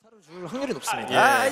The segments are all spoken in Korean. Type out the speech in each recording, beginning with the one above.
타로 줄 확률이 높습니다.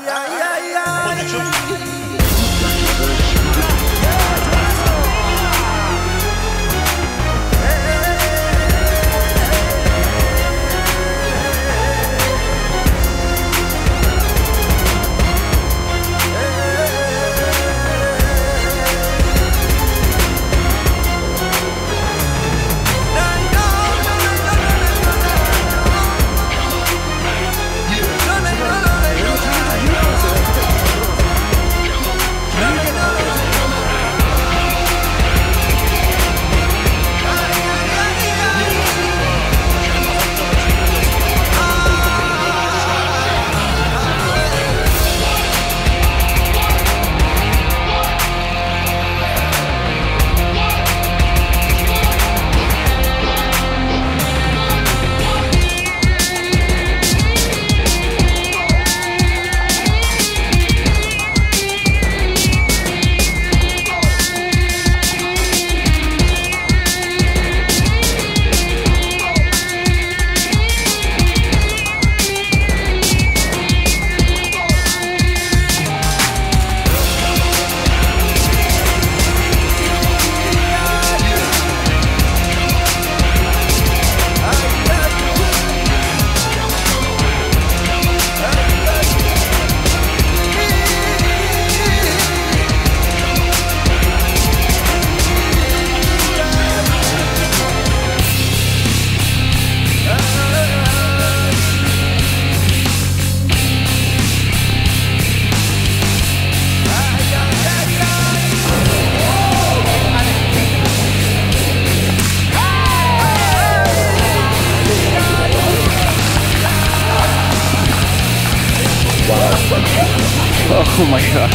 Oh my god.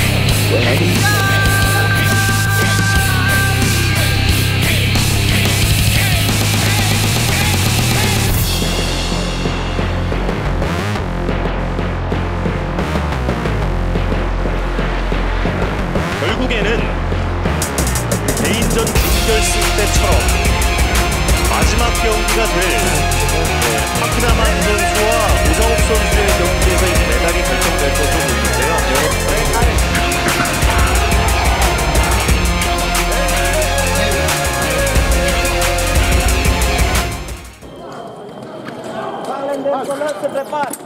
결국에는 개인전 준결승 때처럼 마지막 경기가 될 파크나만 선수와 오정욱 선수의 경기에서 이제 메달이 결정될 것으로 보이는데요. Valen de color se prepara.